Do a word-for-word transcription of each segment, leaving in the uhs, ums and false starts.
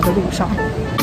的路上。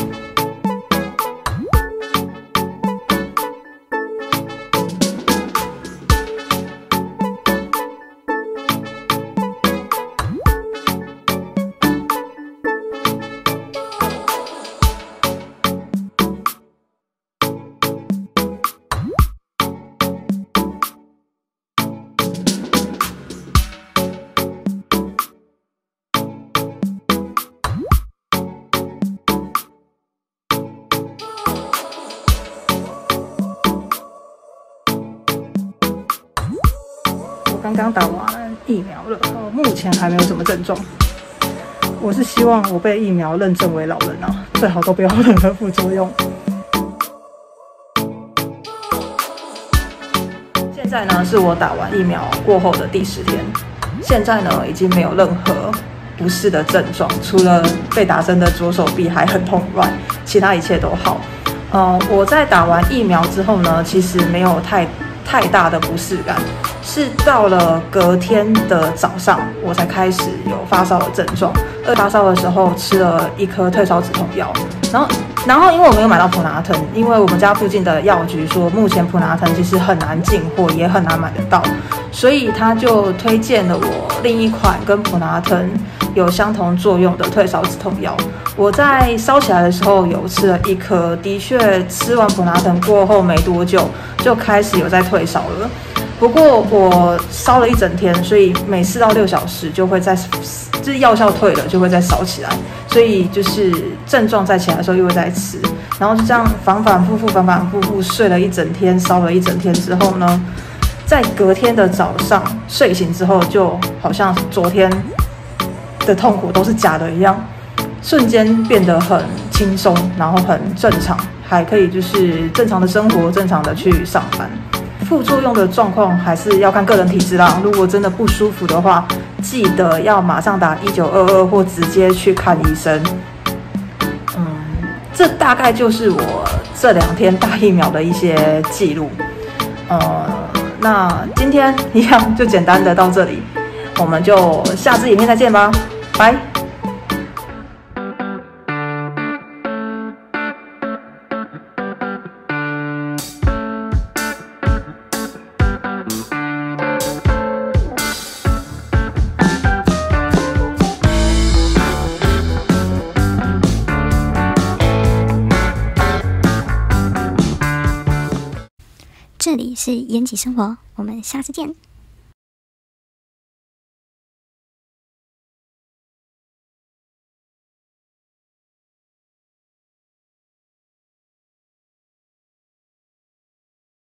刚刚打完疫苗了，呃，目前还没有什么症状。我是希望我被疫苗认证为老人啊，最好都不要有任何副作用。现在呢是我打完疫苗过后的第十天，现在呢已经没有任何不适的症状，除了被打针的左手臂还很痛以外，其他一切都好。呃，我在打完疫苗之后呢，其实没有太太大的不适感。是到了隔天的早上，我才开始有发烧的症状。二发烧的时候吃了一颗退烧止痛药，然后，然后因为我没有买到普拿疼，因为我们家附近的药局说目前普拿疼其实很难进货，也很难买得到，所以他就推荐了我另一款跟普拿疼有相同作用的退烧止痛药。我在烧起来的时候有吃了一颗，的确吃完普拿疼过后没多久就开始有在退烧了。不过我烧了一整天，所以每四到六小时就会再，就是药效退了就会再烧起来，所以就是症状再起来的时候又会再吃，然后就这样反反复复、反反复复睡了一整天，烧了一整天之后呢，在隔天的早上睡醒之后，就好像昨天的痛苦都是假的一样，瞬间变得很轻松，然后很正常，还可以就是正常的生活，正常的去上班。副作用的状况还是要看个人体质啦。如果真的不舒服的话，记得要马上打一九二二或直接去看医生。嗯，这大概就是我这两天打疫苗的一些记录。呃，那今天一样就简单的到这里，我们就下支影片再见吧，拜。 这里是延吉生活，我们下次见。